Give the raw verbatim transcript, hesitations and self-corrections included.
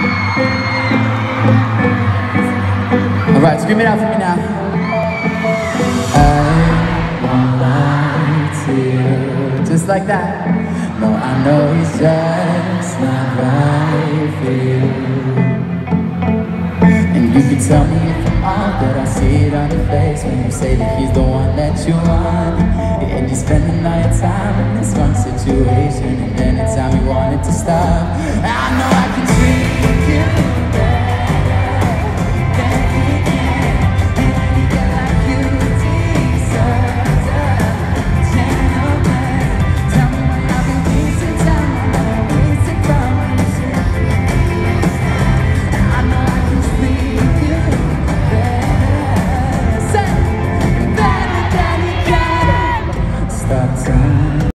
Alright, scream it out for me now. I won't lie to you. Just like that. No, I know he's just not right for you. And you can tell me if I'm off, but I see it on your face when you say that he's the one that you want. And you're spending all your time in this one situation, and then it's time you want it to stop. I know